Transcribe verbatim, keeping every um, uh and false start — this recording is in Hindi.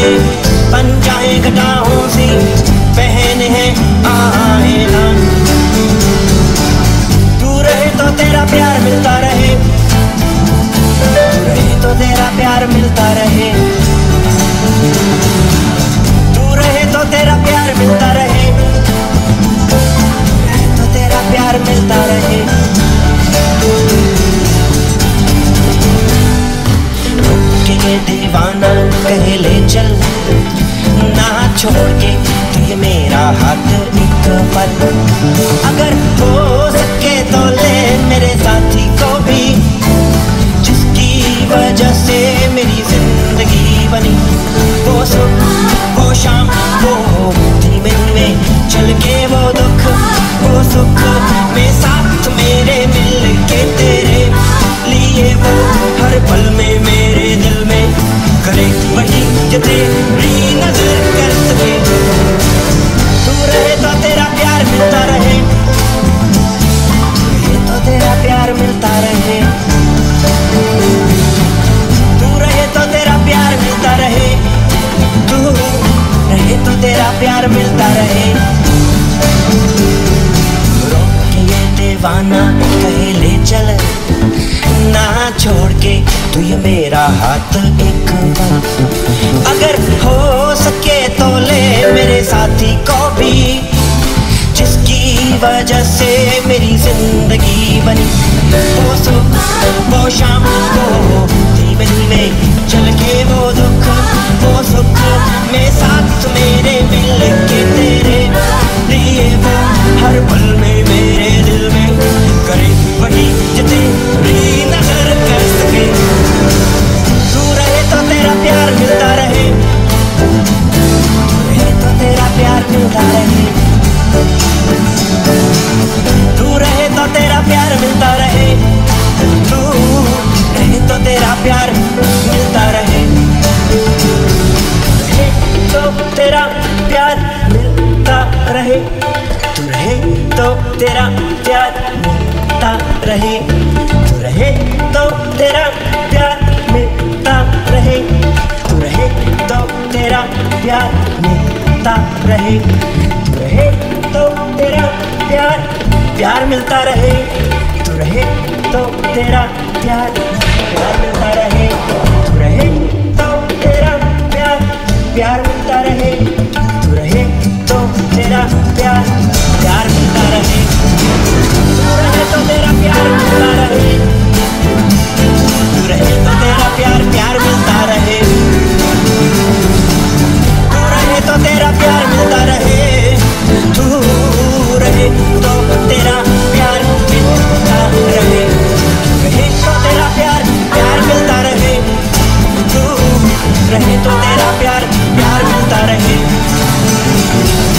बन जाए घटाओं सी बहन है आए ना। तू रहे तो तेरा प्यार मिलता रहे, तू रहे तो तेरा प्यार मिलता रहे, तू रहे तो तेरा प्यार मिलता रहे, तो तेरा प्यार मिलता रहे। के दीवाना कहे ले चल ना छोड़ के तू ये मेरा हाथ एक पल, अगर हो सके तो ले मेरे साथी को भी, जिसकी वजह से मेरी जिंदगी बनी। वो सुख वो शाम वो धीमे धीमे चल के वो दुख, वो सुख में साथ मेरे मिल के तेरे लिए वो हर पल में मेरे दिल में करे वही जो तेरी नजर कर सके। तू रहे तो तेरा प्यार मिलता रहे, रहे तो तेरा प्यार मिलता रहे, तू रहे तो तेरा प्यार मिलता रहे, तू रहे तो तेरा प्यार मिलता रहे। रोक के ये दीवाना कहे ले चल ना छोड़ के तू ये मेरा हाथ एक पल, अगर हो सके तो ले मेरे साथी को भी, जिसकी वजह से मेरी जिंदगी बनी। वो सुख वो शाम वो धीमे धीमे चल के वो दुख, वो सुख में साथ मेरे मिल के तेरे लिए वो हर पल में मेरे दिल में करे वही जो तेरी नजर कर सके। तू रहे तो तेरा प्यार मिलता रहे, तू रहे तो तेरा प्यार मिलता रहे, तू रहे तो तेरा प्यार मिलता रहे, तू रहे तो तेरा प्यार मिलता रहे, रहे तो तेरा प्यार मिलता रहे, तू रहे तो तेरा प्यार मिलता रहे, तू रहे तो तेरा प्यार मिलता रहे, तू रहे तो तेरा प्यार मिलता रहे, तू रहे तो तेरा प्यार प्यार मिलता रहे, तू रहे तो तेरा प्यार प्यार मिलता रहे, तू रहे तो तेरा प्यार प्यार मिलता रहे, तू रहे तो तेरा प्यार प्यार मिलता रहे, तू रहे तो तेरा प्यार मिलता रहे, तू रहे तो तेरा प्यार प्यार मिलता रहे, तू रहे तो तेरा प्यार मिलता रहे, तू रहे तो तेरा प्यार मिलता रहे, रहे तो तेरा प्यार प्यार मिलता रहे, तू रहे तो तेरा प्यार प्यार मिलता रहे।